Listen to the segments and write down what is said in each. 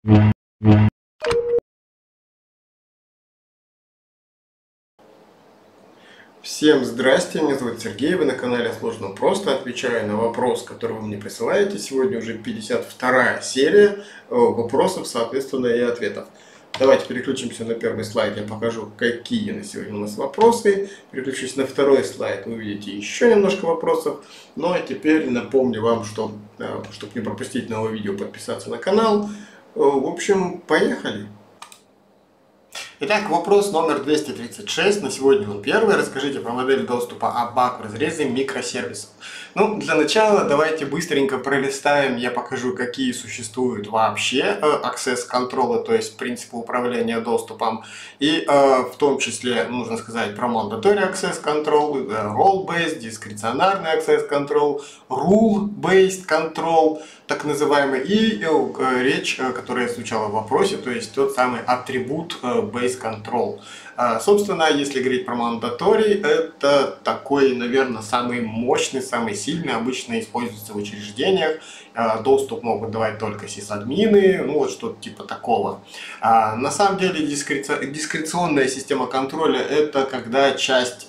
Всем здрасте, меня зовут Сергей, вы на канале Сложно Просто, отвечаю на вопрос, который вы мне присылаете. Сегодня уже 52-я серия вопросов, соответственно, и ответов. Давайте переключимся на первый слайд, я покажу, какие на сегодня у нас вопросы. Переключусь на второй слайд, вы увидите еще немножко вопросов. Ну а теперь напомню вам, что, чтобы не пропустить новое видео, подписаться на канал. В общем, поехали! Итак, вопрос номер 236, на сегодня он первый. Расскажите про модель доступа ABAP в разрезе микросервисов. Ну, для начала давайте быстренько пролистаем, я покажу, какие существуют вообще access control, то есть принципы управления доступом. И в том числе нужно сказать про mandatory access control, role-based, дискреционарный access control, rule-based control, так называемый, и речь, которая звучала в вопросе, то есть тот самый атрибут base control. Собственно, если говорить про mandatory, это такой, наверное, самый мощный, самый сильный, обычно используется в учреждениях. Доступ могут давать только сисадмины, ну вот что-то типа такого. На самом деле дискреционная система контроля — это когда часть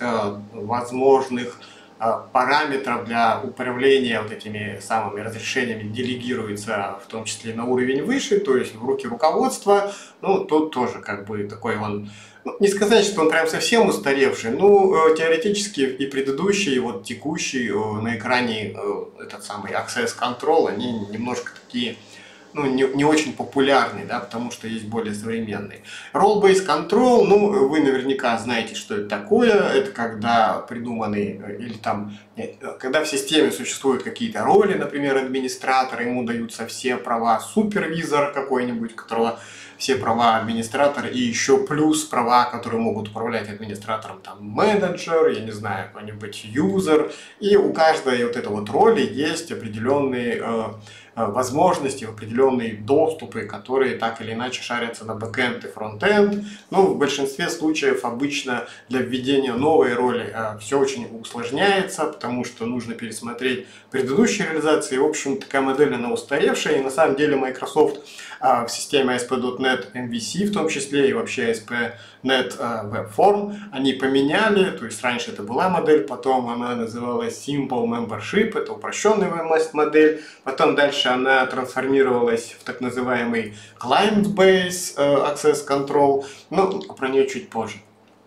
возможных параметров для управления вот этими самыми разрешениями делегируется, в том числе на уровень выше, то есть в руки руководства. Ну, тут тоже как бы такой он, ну, не сказать, что он прям совсем устаревший, но теоретически и предыдущий, и вот текущий на экране этот самый Access Control, они немножко такие, ну, не очень популярный, да, потому что есть более современный. Role-based control, ну, вы наверняка знаете, что это такое. Это когда придуманы, или там, когда в системе существуют какие-то роли, например, администратор, ему даются все права супервизор какой-нибудь, у которого все права администратора, и еще плюс права, которые могут управлять администратором, там, менеджер, я не знаю, какой-нибудь юзер. И у каждой вот этой вот роли есть определенные возможности, определенные доступы, которые так или иначе шарятся на бэкэнд и фронтенд. Ну, в большинстве случаев обычно для введения новой роли все очень усложняется, потому что нужно пересмотреть предыдущие реализации. В общем, такая модель, она устаревшая, и на самом деле Microsoft в системе ASP.NET MVC, в том числе и вообще ASP.NET Web Form, они поменяли, то есть раньше это была модель, потом она называлась Simple Membership, это упрощенная модель, потом дальше она трансформировалась в так называемый Client-Based Access Control, но про нее чуть позже.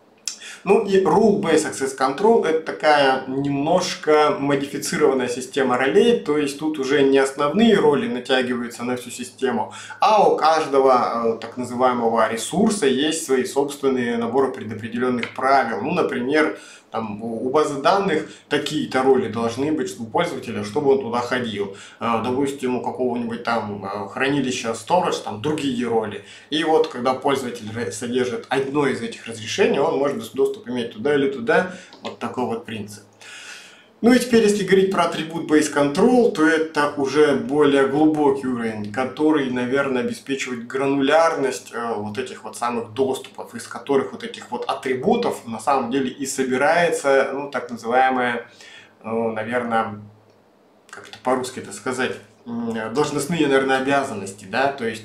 Ну и Rule-Based Access Control — это такая немножко модифицированная система ролей, то есть тут уже не основные роли натягиваются на всю систему, а у каждого так называемого ресурса есть свои собственные наборы предопределенных правил. Ну, например, там, у базы данных такие-то роли должны быть у пользователя, чтобы он туда ходил. Допустим, у какого-нибудь там хранилища storage, там другие роли. И вот, когда пользователь содержит одно из этих разрешений, он может доступ иметь туда или туда. Вот такой вот принцип. Ну и теперь, если говорить про атрибут Base Control, то это уже более глубокий уровень, который, наверное, обеспечивает гранулярность вот этих вот самых доступов, из которых вот этих вот атрибутов на самом деле и собирается, ну, так называемая, ну, наверное, как это по-русски это сказать, должностные, наверное, обязанности, да, то есть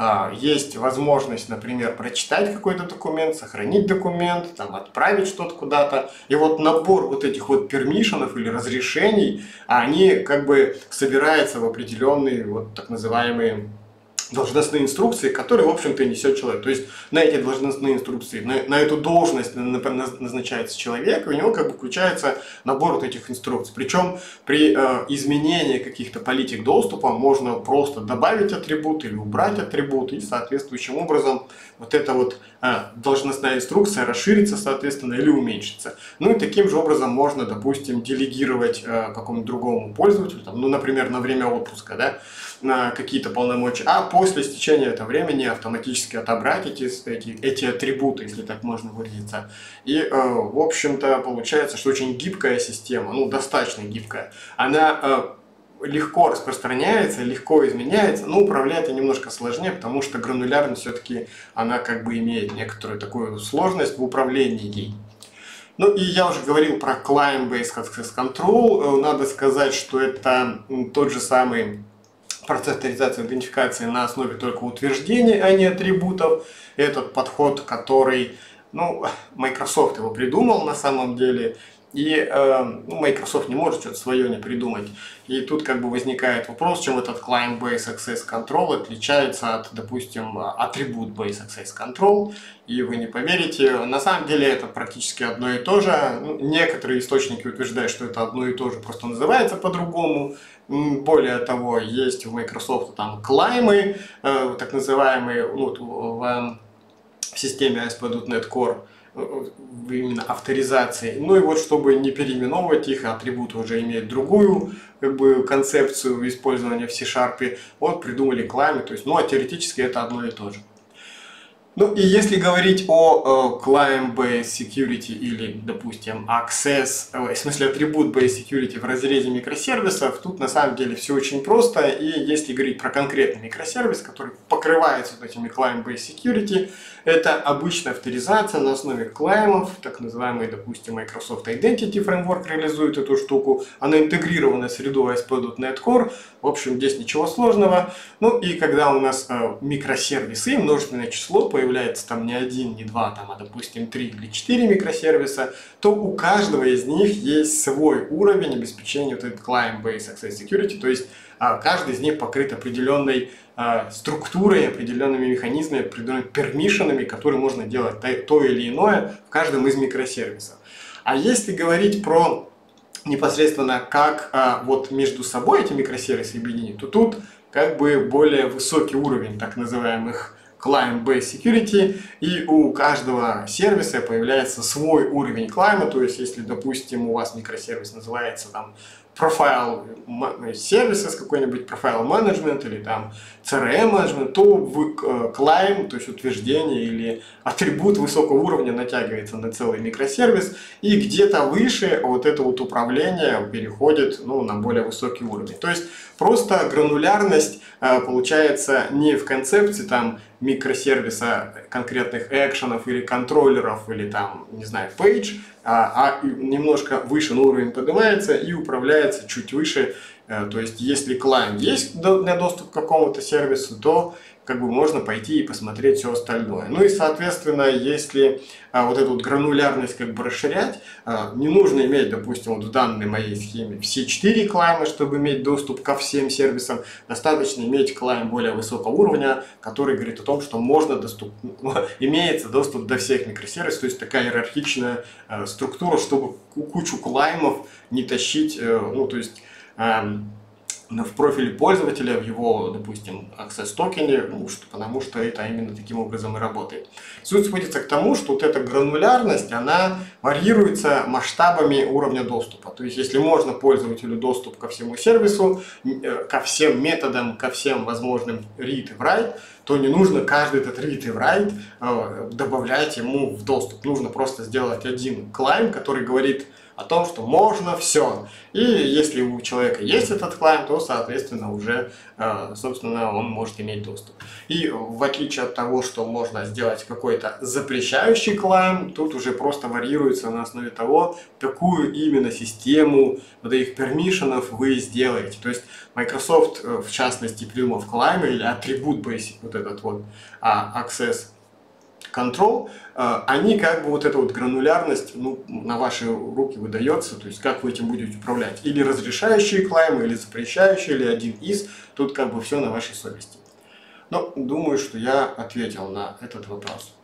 есть возможность, например, прочитать какой-то документ, сохранить документ, там, отправить что-то куда-то. И вот набор вот этих вот пермишенов или разрешений, они как бы собираются в определенные вот так называемые должностные инструкции, которые, в общем-то, несет человек. То есть на эти должностные инструкции, на эту должность назначается человек, и у него как бы включается набор вот этих инструкций. Причем при изменении каких-то политик доступа можно просто добавить атрибут или убрать атрибут, и соответствующим образом вот эта вот должностная инструкция расширится, соответственно, или уменьшится. Ну и таким же образом можно, допустим, делегировать какому-то другому пользователю, там, ну, например, на время отпуска, да, на какие-то полномочия, а после истечения этого времени автоматически отобрать эти атрибуты, если так можно выразиться. И, в общем-то, получается, что очень гибкая система, ну, достаточно гибкая. Она легко распространяется, легко изменяется, но управлять ее немножко сложнее, потому что гранулярность все-таки, она как бы имеет некоторую такую сложность в управлении ей. Ну и я уже говорил про Client-Based Access Control. Надо сказать, что это тот же самый процесс авторизации и идентификации на основе только утверждений, а не атрибутов. Этот подход, который, ну, Microsoft его придумал на самом деле, и Microsoft не может что-то свое не придумать. И тут как бы возникает вопрос, чем этот Client-Based Access Control отличается от, допустим, Attribute-Based Access Control. И вы не поверите, на самом деле это практически одно и то же. Ну, некоторые источники утверждают, что это одно и то же, просто называется по-другому. Более того, есть в Microsoft там клаймы, так называемые, в системе ASP.NET Core, именно авторизации. Ну и вот, чтобы не переименовывать их, атрибуты уже имеют другую как бы концепцию использования в C-Sharp, вот придумали клаймы, то есть, ну а теоретически это одно и то же. Ну и если говорить о Client-Based Security или, допустим, Access, в смысле Attribute-Based Security в разрезе микросервисов, тут на самом деле все очень просто. И если говорить про конкретный микросервис, который покрывается вот этими Client-Based Security, это обычная авторизация на основе клаймов, так называемый, допустим, Microsoft Identity Framework реализует эту штуку, она интегрирована в среду ASP.NET Core, в общем, здесь ничего сложного. Ну и когда у нас микросервисы, множественное число, появляется там не один, не два, там, а допустим 3 или 4 микросервиса, то у каждого из них есть свой уровень обеспечения вот этот Client-Based Access Security, то есть каждый из них покрыт определенной структурой, определенными механизмами, определенными пермишенами, которые можно делать то или иное в каждом из микросервисов. А если говорить про непосредственно как вот между собой эти микросервисы объединить, то тут как бы более высокий уровень так называемых Client-Based Security, и у каждого сервиса появляется свой уровень клайма, то есть если, допустим, у вас микросервис называется там профайл сервиса с какой-нибудь профайл менеджмент или там CRM менеджмент, то в клайм, то есть утверждение или атрибут высокого уровня натягивается на целый микросервис, и где-то выше вот это вот управление переходит, ну, на более высокий уровень. То есть просто гранулярность получается не в концепции там микросервиса конкретных экшенов или контроллеров или там, не знаю, page, а немножко выше на уровень поднимается и управляется чуть выше. То есть если клиент есть для доступа к какому-то сервису, то как бы можно пойти и посмотреть все остальное. Ну и соответственно, если вот эту вот гранулярность как бы расширять, не нужно иметь, допустим, вот в данной моей схеме все 4 клайма, чтобы иметь доступ ко всем сервисам. Достаточно иметь клайм более высокого уровня, который говорит о том, что можно имеется доступ до всех микросервисов, то есть такая иерархичная структура, чтобы кучу клаймов не тащить, ну то есть в профиле пользователя, в его, допустим, access токене, потому что это именно таким образом и работает. Суть сводится к тому, что вот эта гранулярность, она варьируется масштабами уровня доступа. То есть, если можно пользователю доступ ко всему сервису, ко всем методам, ко всем возможным read и write, то не нужно каждый этот read и write добавлять ему в доступ. Нужно просто сделать один клайм, который говорит о том, что можно все. И если у человека есть этот клайм, то, соответственно, уже, собственно, он может иметь доступ. И в отличие от того, что можно сделать какой-то запрещающий клайм, тут уже просто варьируется на основе того, какую именно систему вот этих пермишенов вы сделаете. То есть Microsoft, в частности, придумал в клайме или атрибут basic, вот этот вот access control, они как бы вот эта вот гранулярность, ну, на ваши руки выдается, то есть как вы этим будете управлять. Или разрешающие клаймы, или запрещающие, или один из, тут как бы все на вашей совести. Но думаю, что я ответил на этот вопрос.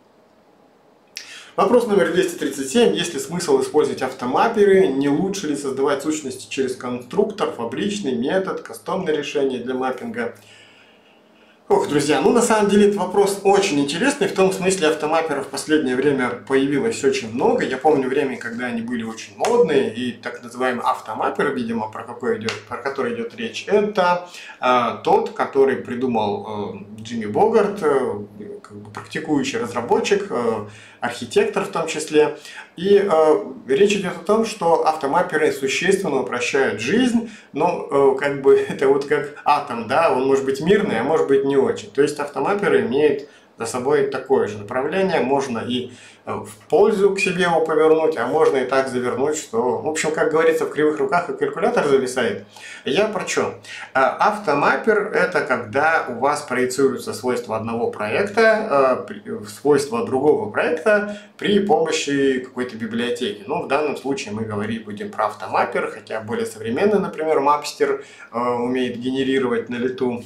Вопрос номер 237. Есть ли смысл использовать автомапперы? Не лучше ли создавать сущности через конструктор, фабричный метод, кастомное решение для маппинга? Ох, друзья, ну на самом деле этот вопрос очень интересный, в том смысле автомапперов в последнее время появилось очень много. Я помню время, когда они были очень модные, и так называемый автомаппер, видимо, про который идет речь, это тот, который придумал Джимми Богарт, как бы практикующий разработчик, архитектор в том числе. И речь идет о том, что автомапперы существенно упрощают жизнь, но как бы это вот как атом, да, он может быть мирный, а может быть не очень. То есть автомапперы имеют за собой такое же направление, можно и в пользу к себе его повернуть, а можно и так завернуть, что, в общем, как говорится, в кривых руках и калькулятор зависает. Я про что? Автомаппер — это когда у вас проецируются свойства одного проекта в свойства другого проекта при помощи какой-то библиотеки. Ну, в данном случае мы говорить будем про автомаппер, хотя более современный, например, Mapster умеет генерировать на лету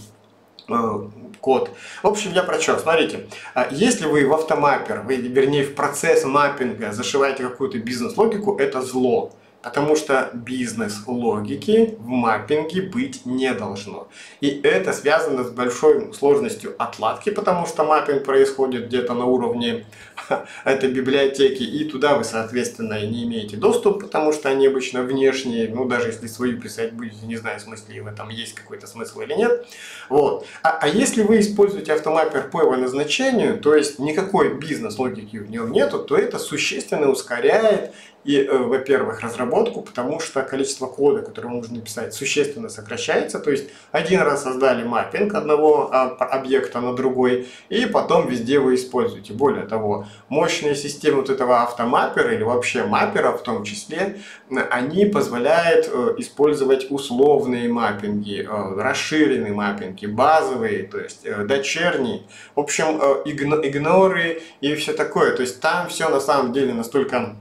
код. В общем, я про что? Смотрите, если вы в автомаппер, вернее в процесс маппинга зашиваете какую-то бизнес-логику, это зло. Потому что бизнес-логики в маппинге быть не должно. И это связано с большой сложностью отладки, потому что маппинг происходит где-то на уровне этой библиотеки, и туда вы, соответственно, не имеете доступ, потому что они обычно внешние, ну, даже если свою писать будете, не знаю, в смысле, в этом есть какой-то смысл или нет. Вот. А если вы используете автомаппер по его назначению, то есть никакой бизнес-логики в нем нету, то это существенно ускоряет и, во-первых, разработку, потому что количество кода, которое нужно написать, существенно сокращается. То есть один раз создали маппинг одного объекта на другой, и потом везде вы используете. Более того, мощные системы вот этого автомаппера или вообще маппера в том числе, они позволяют использовать условные маппинги, расширенные маппинги, базовые, то есть дочерние, в общем, игноры и все такое. То есть там все на самом деле настолько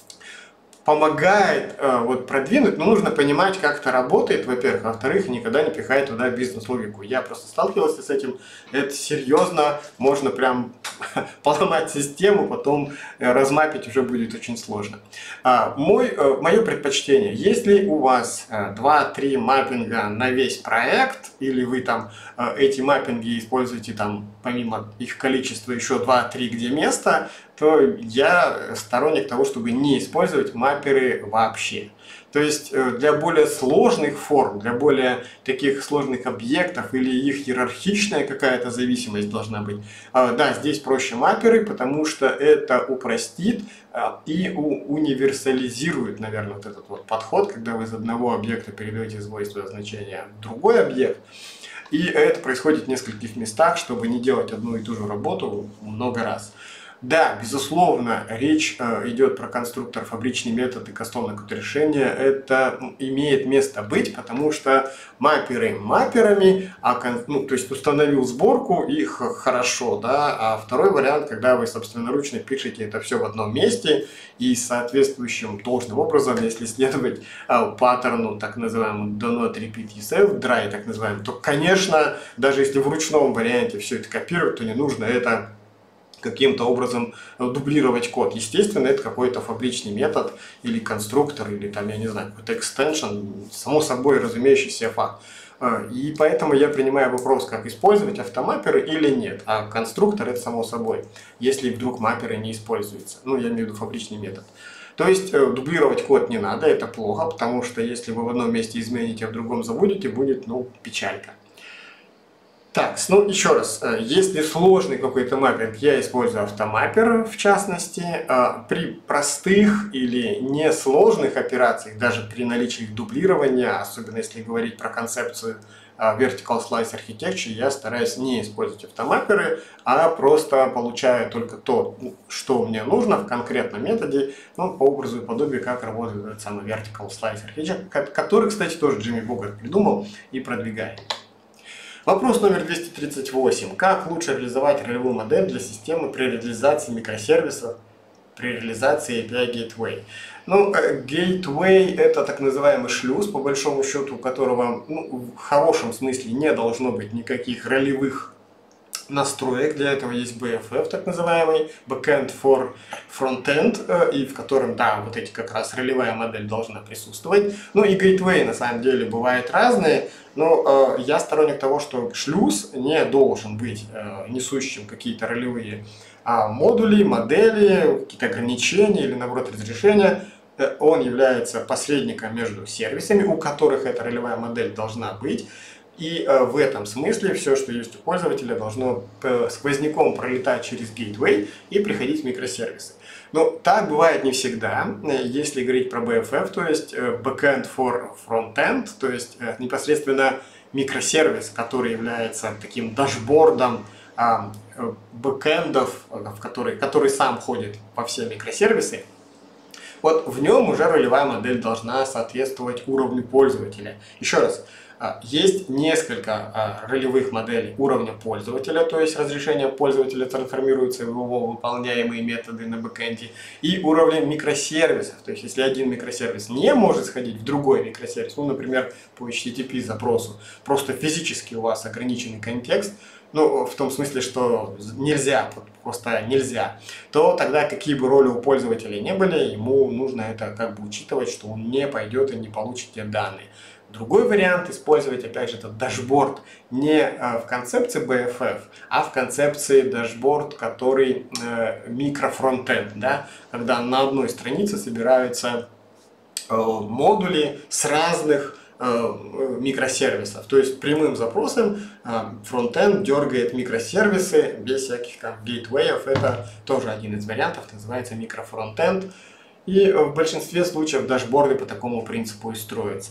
помогает вот продвинуть, но нужно понимать, как это работает, во-первых, а во-вторых, никогда не пихай туда бизнес-логику. Я просто сталкивался с этим, это серьезно, можно прям поломать систему, потом размапить уже будет очень сложно. Мое предпочтение, если у вас 2-3 маппинга на весь проект, или вы там эти маппинги используете там, помимо их количества, еще 2-3 где место, то я сторонник того, чтобы не использовать мапперы вообще. То есть для более сложных форм, для более таких сложных объектов или их иерархичная какая-то зависимость должна быть, да, здесь проще мапперы, потому что это упростит и универсализирует, наверное, вот этот вот подход, когда вы из одного объекта передаете свойства значения в другой объект. И это происходит в нескольких местах, чтобы не делать одну и ту же работу много раз. Да, безусловно, речь идет про конструктор, фабричный метод и кастомное решение. Это имеет место быть, потому что мапперы мапперами, то есть установил сборку, их хорошо, да. А второй вариант, когда вы собственноручно пишете это все в одном месте и соответствующим должным образом, если следовать паттерну, так называемому do not repeat yourself, dry, так называемому, то, конечно, даже если в ручном варианте все это копировать, то не нужно это каким-то образом дублировать код. Естественно, это какой-то фабричный метод или конструктор, или там, я не знаю, какой-то экстеншн, само собой разумеющийся факт. И поэтому я принимаю вопрос, как использовать автомапперы или нет. А конструктор — это само собой, если вдруг мапперы не используются. Ну, я имею в виду фабричный метод. То есть дублировать код не надо, это плохо, потому что если вы в одном месте измените, а в другом забудете, будет, ну, печалька. Так, ну еще раз, если сложный какой-то маппинг, я использую автомаппер в частности. При простых или несложных операциях, даже при наличии их дублирования, особенно если говорить про концепцию Vertical Slice Architecture, я стараюсь не использовать автомапперы, а просто получаю только то, что мне нужно в конкретном методе, ну, по образу и подобию, как работает этот самый Vertical Slice Architecture, который, кстати, тоже Джимми Богарт придумал и продвигает. Вопрос номер 238. Как лучше реализовать ролевую модель для системы при реализации микросервисов, при реализации API Gateway? Ну, Gateway — это так называемый шлюз, по большому счету, у которого, ну, в хорошем смысле не должно быть никаких ролевых настроек. Для этого есть BFF, так называемый Backend for Frontend, и в котором, да, вот эти как раз ролевая модель должна присутствовать. Ну и Gateway на самом деле бывают разные, но я сторонник того, что шлюз не должен быть несущим какие-то ролевые модули, модели, какие-то ограничения или, наоборот, разрешения. Он является посредником между сервисами, у которых эта ролевая модель должна быть. И в этом смысле все, что есть у пользователя, должно сквозняком пролетать через Gateway и приходить в микросервисы. Но так бывает не всегда. Если говорить про BFF, то есть Backend for Frontend, то есть непосредственно микросервис, который является таким дашбордом бэкэндов, который сам ходит по всем микросервисы, вот в нем уже ролевая модель должна соответствовать уровню пользователя. Еще раз, есть несколько ролевых моделей уровня пользователя, то есть разрешение пользователя трансформируется в его выполняемые методы на бэкэнде, и уровня микросервисов. То есть если один микросервис не может сходить в другой микросервис, ну, например, по HTTP запросу, просто физически у вас ограниченный контекст, ну, в том смысле, что нельзя, просто нельзя, то тогда какие бы роли у пользователя не были, ему нужно это как бы учитывать, что он не пойдет и не получит те данные. Другой вариант использовать, опять же, этот дашборд не в концепции BFF, а в концепции дашборд, который микрофронтенд, да, когда на одной странице собираются модули с разных микросервисов. То есть прямым запросом фронтенд дергает микросервисы без всяких там гейтвеев. Это тоже один из вариантов, называется микрофронтенд. И в большинстве случаев дашборды по такому принципу и строятся.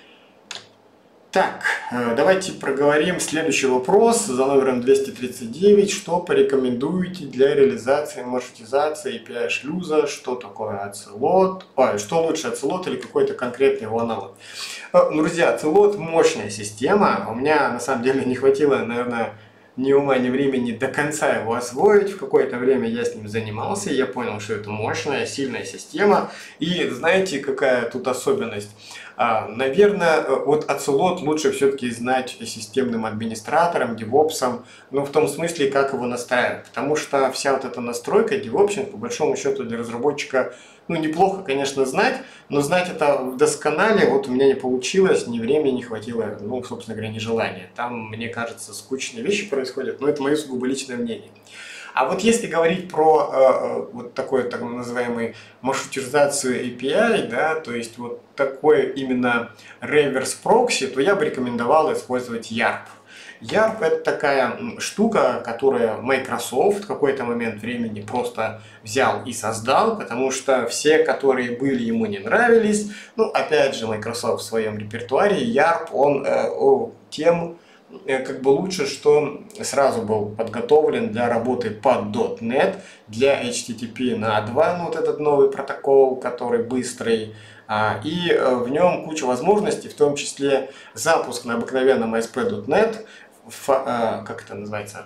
Так, давайте проговорим следующий вопрос за номером 239. Что порекомендуете для реализации маршрутизации API шлюза? Что такое Ocelot? Что лучше, Ocelot или какой-то конкретный его аналог? Друзья, Ocelot мощная система. У меня на самом деле не хватило, наверное, ни ума, ни времени до конца его освоить. В какое-то время я с ним занимался, я понял, что это мощная, сильная система. И знаете, какая тут особенность? Наверное, вот Ocelot лучше все-таки знать системным администратором, девопсом, но в том смысле, как его настраивать. Потому что вся вот эта настройка, девопсинг, по большому счету для разработчика, ну, неплохо, конечно, знать, но знать это досконально вот у меня не получилось, ни времени не хватило, ну, собственно говоря, ни желания. Там, мне кажется, скучные вещи происходят, но это мое сугубо личное мнение. А вот если говорить про вот такой так называемый маршрутизацию API, да, то есть вот такой именно реверс прокси, то я бы рекомендовал использовать YARP. YARP это такая штука, которую Microsoft в какой-то момент времени просто взял и создал, потому что все, которые были, ему не нравились. Ну, опять же, Microsoft в своем репертуаре, YARP, он тем как бы лучше, что сразу был подготовлен для работы под .NET, для HTTP на 2, ну, вот этот новый протокол, который быстрый, и в нем куча возможностей, в том числе запуск на обыкновенном ASP.NET, как это называется,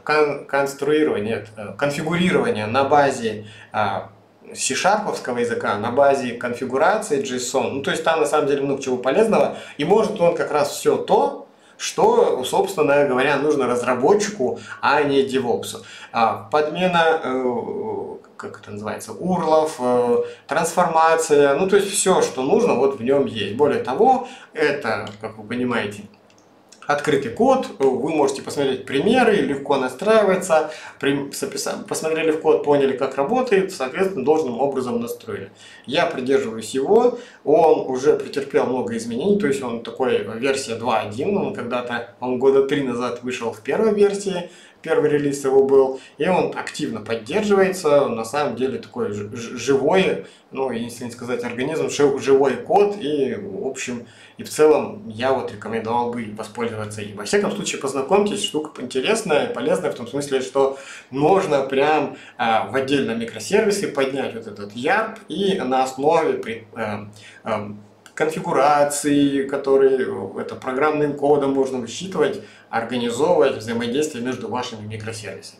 конфигурирование на базе C-шарповского языка, на базе конфигурации JSON, ну, то есть там на самом деле много чего полезного, и может он как раз все то, что, собственно говоря, нужно разработчику, а не девопсу. Подмена, как это называется, урлов, трансформация, ну то есть все, что нужно, вот в нем есть. Более того, это, как вы понимаете, открытый код, вы можете посмотреть примеры, легко настраивается, посмотрели в код, поняли, как работает, соответственно, должным образом настроили. Я придерживаюсь его, он уже претерпел много изменений, то есть он такой версия 2.1, он когда-то, он года 3 назад вышел в первой версии, первый релиз его был, и он активно поддерживается, на самом деле такой живой, ну, если не сказать организм, живой код, и в общем, и в целом я вот рекомендовал бы воспользоваться им. Во всяком случае, познакомьтесь, штука интересная, полезная, в том смысле, что можно прям в отдельном микросервисе поднять вот этот YARP и на основе конфигурации, которые это программным кодом можно высчитывать, организовывать взаимодействие между вашими микросервисами.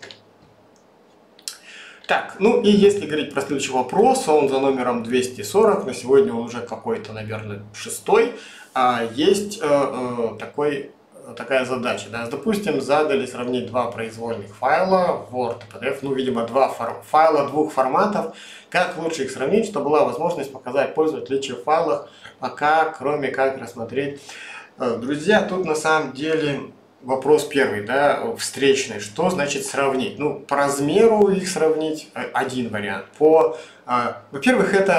Так, ну и если говорить про следующий вопрос, он за номером 240, на сегодня он уже какой-то, наверное, 6-й, есть такая задача. Да? Допустим, задали сравнить два произвольных файла, Word и PDF, ну, видимо, два файла двух форматов. Как лучше их сравнить, чтобы была возможность показать пользователю отличия в файлах, пока, кроме как рассмотреть. Друзья, тут на самом деле вопрос первый, да, встречный. Что значит сравнить? Ну, по размеру их сравнить один вариант. Во-первых, это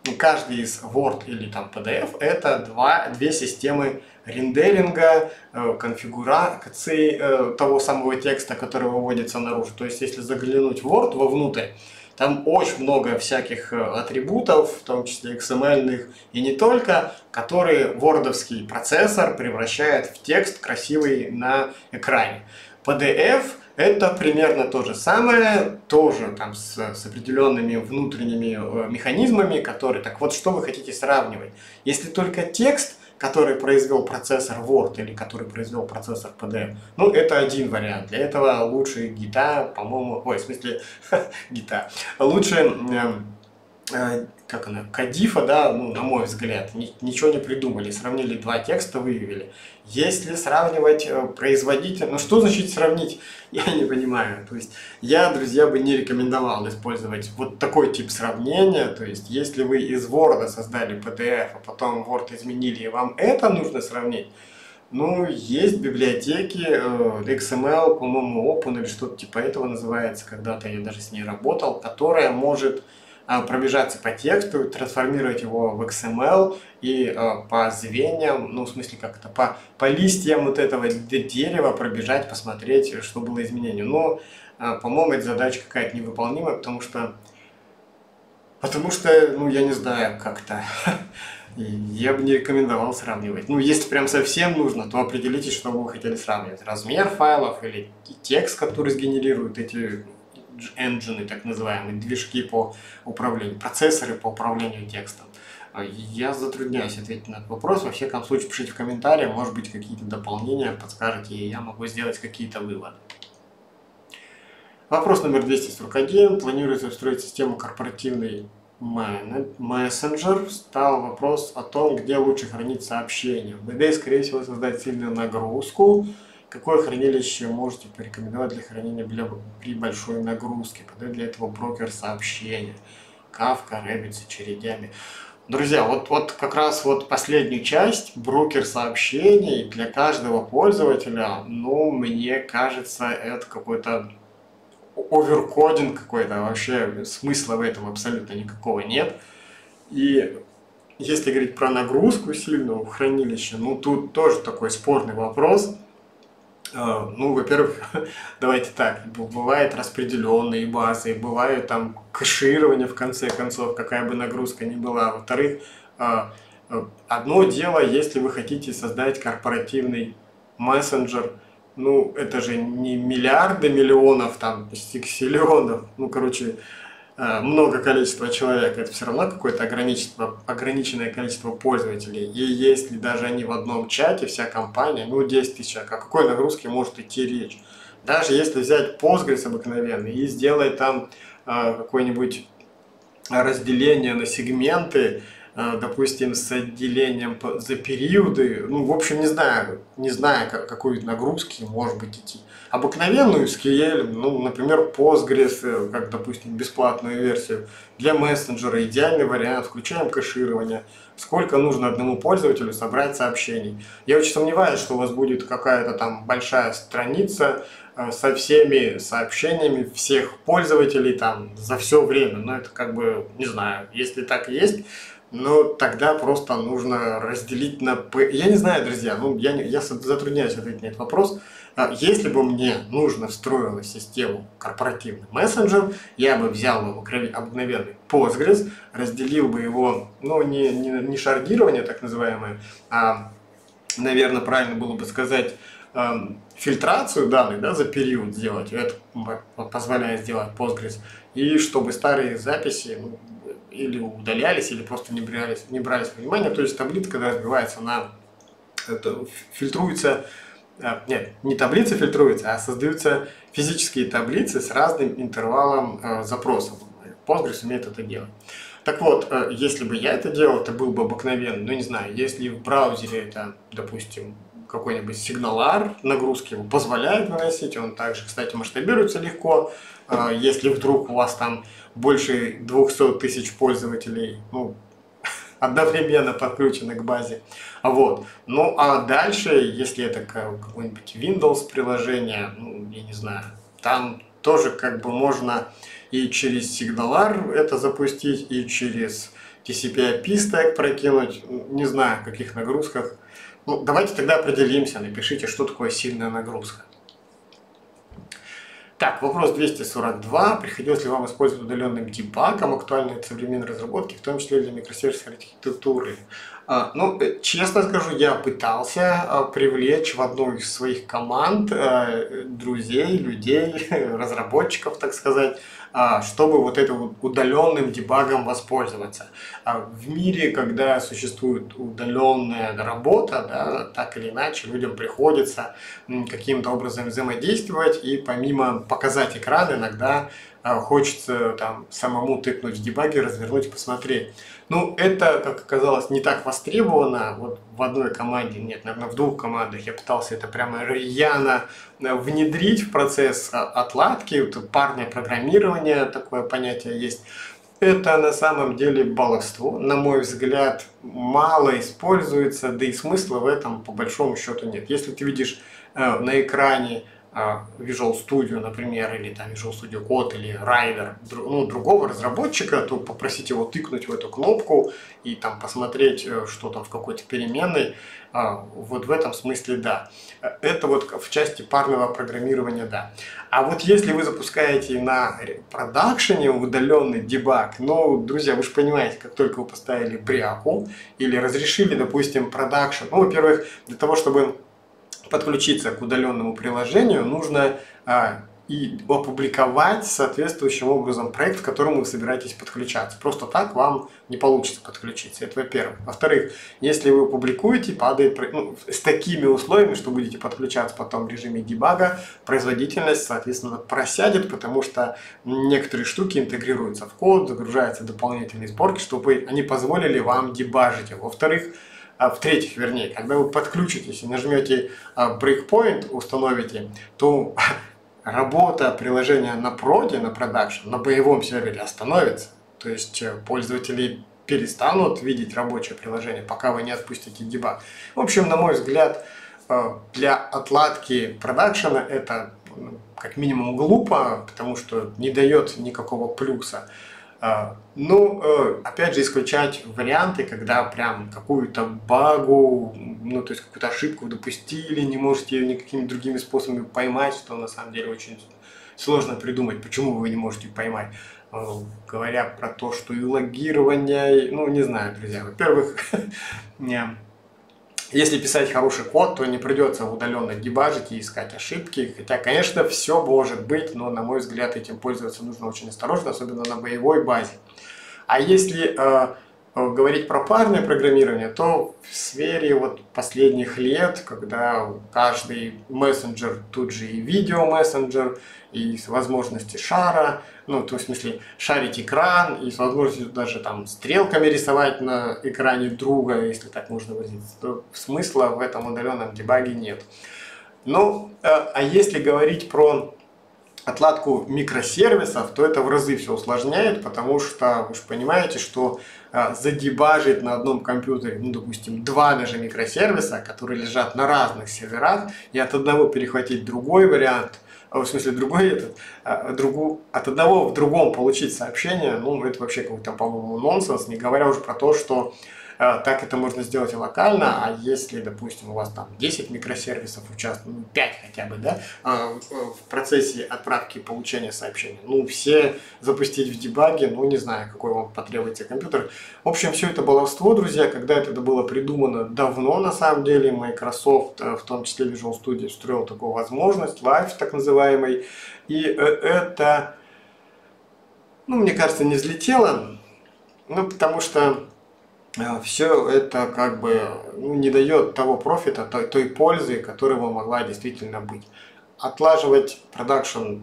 каждый из Word или там PDF это две системы рендеринга, конфигурации того самого текста, который выводится наружу. То есть, если заглянуть в Word вовнутрь, там очень много всяких атрибутов, в том числе XML-ных и не только, которые вордовский процессор превращает в текст красивый на экране. PDF это примерно то же самое, тоже там с определенными внутренними механизмами, которые... Так вот, что вы хотите сравнивать? Если только текст, который произвел процессор Word или который произвел процессор PDF, ну, это один вариант. Для этого лучше гита, по-моему... Ой, в смысле, гита. Лучше... как она, Кадифа, да, ну, на мой взгляд, ничего не придумали, сравнили два текста, выявили. Если сравнивать производитель, ну что значит сравнить, я не понимаю. То есть я, друзья, бы не рекомендовал использовать вот такой тип сравнения. То есть если вы из Word создали PDF, а потом Word изменили, и вам это нужно сравнить, ну, есть библиотеки, XML, по-моему, Open или что-то типа этого называется, когда-то я даже с ней работал, которая может пробежаться по тексту, трансформировать его в XML и по звеньям, ну в смысле как это, по листьям вот этого дерева пробежать, посмотреть, что было изменение. Но, по-моему, эта задача какая-то невыполнимая, потому что, ну я не знаю, как-то, я бы не рекомендовал сравнивать. Ну если прям совсем нужно, то определитесь, что вы хотели сравнивать. Размер файлов или текст, который сгенерирует эти engine, так называемые, движки по управлению, процессоры по управлению текстом. Я затрудняюсь ответить на этот вопрос. Во всяком случае, пишите в комментариях, может быть, какие-то дополнения подскажете, и я могу сделать какие-то выводы. Вопрос номер 241. Планируется встроить систему корпоративный мессенджер. Стал вопрос о том, где лучше хранить сообщения. В BD, скорее всего, создать сильную нагрузку. Какое хранилище можете порекомендовать для хранения при большой нагрузке? Подать для этого брокер сообщения. Kafka, Rabbit с очередями. Друзья, вот как раз вот последнюю часть, брокер сообщений для каждого пользователя, ну, мне кажется, это какой-то оверкодинг какой-то, вообще смысла в этом абсолютно никакого нет. И если говорить про нагрузку сильную в хранилище, ну, тут тоже такой спорный вопрос. Ну, во-первых, давайте так, бывают распределенные базы, бывают там кэширование в конце концов, какая бы нагрузка ни была. Во-вторых, одно дело, если вы хотите создать корпоративный мессенджер, ну, это же не миллиарды миллионов, там, сексиллионов, ну, короче, много количества человек, это все равно какое-то ограниченное количество пользователей. И если даже они в одном чате, вся компания, ну 10 тысяч, о какой нагрузке может идти речь? Даже если взять Postgres обыкновенный и сделать там какое-нибудь разделение на сегменты, допустим, с отделением за периоды, ну, в общем, не знаю, какой нагрузки может быть идти. Обыкновенную SQL, ну, например, Postgres, как, допустим, бесплатную версию, для мессенджера идеальный вариант, включаем кэширование. Сколько нужно одному пользователю собрать сообщений. Я очень сомневаюсь, что у вас будет какая-то там большая страница со всеми сообщениями всех пользователей там за все время. Но это как бы, не знаю, если так и есть, но тогда просто нужно разделить на... Я не знаю, друзья, ну я затрудняюсь ответить на этот вопрос. Если бы мне нужно встроилась систему корпоративный мессенджер, я бы взял обыкновенный Postgres, разделил бы его, ну не шардирование так называемое, а, наверное, правильно было бы сказать, фильтрацию данных, да, за период сделать. Это позволяет сделать Postgres. И чтобы старые записи, ну, или удалялись, или просто не брались во внимание. То есть таблица, когда разбивается на... Это фильтруется... Нет, не таблица фильтруется, а создаются физические таблицы с разным интервалом запросов. Postgres умеет это делать. Так вот, если бы я это делал, это был бы обыкновенный, ну не знаю, если в браузере это, допустим, какой-нибудь SignalR, нагрузки его позволяет выносить, он также, кстати, масштабируется легко. Если вдруг у вас там больше 200 тысяч пользователей, ну, одновременно подключены к базе. Вот. Ну, а дальше, если это какое-нибудь Windows приложение, ну, я не знаю, там тоже как бы можно и через SignalR это запустить, и через TCP/IP стек прокинуть, не знаю, о каких нагрузках. Ну, давайте тогда определимся, напишите, что такое сильная нагрузка. Так, вопрос 242. Приходилось ли вам использовать удаленным дебагом актуальные современные разработки, в том числе для микросервисной архитектуры? Ну, честно скажу, я пытался привлечь в одну из своих команд друзей, людей, разработчиков, так сказать, чтобы вот этим удаленным дебагом воспользоваться. В мире, когда существует удаленная работа, да, так или иначе людям приходится каким-то образом взаимодействовать, и помимо показать экран, иногда хочется там самому тыкнуть в дебаге, развернуть, посмотреть. Ну, это, как оказалось, не так востребовано. Вот в одной команде, нет, наверное, в двух командах я пытался это прямо рьяно внедрить в процесс отладки. Вот парное программирование, такое понятие есть. Это на самом деле баловство. На мой взгляд, мало используется, да и смысла в этом по большому счету нет. Если ты видишь на экране Visual Studio, например, или там Visual Studio Code, или Rider, ну, другого разработчика, то попросить его тыкнуть в эту кнопку и там посмотреть, что там в какой-то переменной. Вот в этом смысле да. Это вот в части парного программирования да. А вот если вы запускаете на продакшене удаленный дебаг, ну, друзья, вы же понимаете, как только вы поставили бряку или разрешили, допустим, продакшн, ну, во-первых, для того, чтобы подключиться к удаленному приложению, нужно и опубликовать соответствующим образом проект, к которому вы собираетесь подключаться. Просто так вам не получится подключиться. Это во-первых. Во-вторых, если вы опубликуете, падает с такими условиями, что будете подключаться потом в режиме дебага, производительность, соответственно, просядет, потому что некоторые штуки интегрируются в код, загружаются дополнительные сборки, чтобы они позволили вам дебажить. Во-вторых, в-третьих, вернее, когда вы подключитесь и нажмете breakpoint, установите, то работа приложения на проде, на продакшн, на боевом сервере остановится. То есть пользователи перестанут видеть рабочее приложение, пока вы не отпустите дебаг. В общем, на мой взгляд, для отладки продакшена это как минимум глупо, потому что не дает никакого плюса. Ну, опять же, исключать варианты, когда прям какую-то багу, ну, то есть какую-то ошибку допустили, не можете ее никакими другими способами поймать, что на самом деле очень сложно придумать, почему вы не можете поймать. Говоря про то, что и логирование, ну, не знаю, друзья, во-первых, если писать хороший код, то не придется удаленно дебажить и искать ошибки. Хотя, конечно, все может быть, но, на мой взгляд, этим пользоваться нужно очень осторожно, особенно на боевой базе. А если говорить про парное программирование, то в сфере вот последних лет, когда каждый мессенджер тут же и видео-мессенджер, и с возможностью шара, ну, то есть, в смысле, шарить экран, и с возможностью даже там стрелками рисовать на экране друга, если так можно выразиться, то смысла в этом удаленном дебаге нет. Ну, а если говорить про отладку микросервисов, то это в разы все усложняет, потому что вы же понимаете, что задебажить на одном компьютере, ну, допустим, два даже микросервиса, которые лежат на разных серверах, и от одного перехватить другой вариант, в смысле другой от одного в другом получить сообщение, ну, это вообще какой-то, по-моему, нонсенс, не говоря уже про то, что так это можно сделать и локально, а если, допустим, у вас там 10 микросервисов участвуют, ну, 5 хотя бы, да, в процессе отправки и получения сообщений, ну, все запустить в дебаге, ну, не знаю, какой вам потребуется компьютер. В общем, все это баловство, друзья, когда это было придумано давно, на самом деле, Microsoft, в том числе Visual Studio, строил такую возможность, Live так называемый, и это, ну, мне кажется, не взлетело, ну, потому что все это как бы не дает того профита, той пользы, которая бы могла действительно быть. Отлаживать продакшн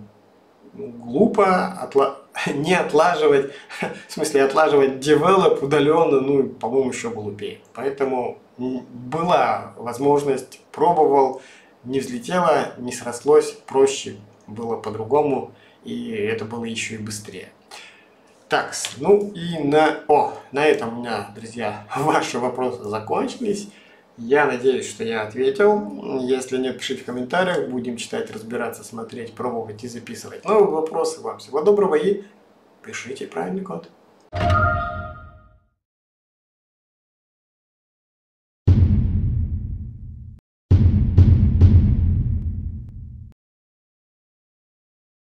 глупо, не отлаживать, в смысле отлаживать девелоп удаленно, ну, по-моему, еще глупее. Поэтому была возможность, пробовал, не взлетело, не срослось, проще было по-другому, и это было еще и быстрее. Так, ну и на этом у меня, друзья, ваши вопросы закончились. Я надеюсь, что я ответил. Если нет, пишите в комментариях. Будем читать, разбираться, смотреть, пробовать и записывать новые вопросы. Вам всего доброго и пишите правильный код.